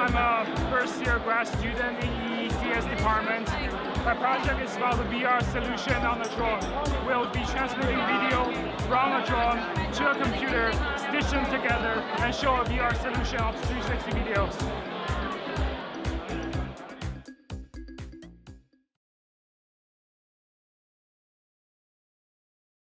I'm a first-year grad student in the CS department. My project is about the VR solution on a drone. We'll be transmitting video from a drone to a computer, stitch them together, and show a VR solution of 360 videos.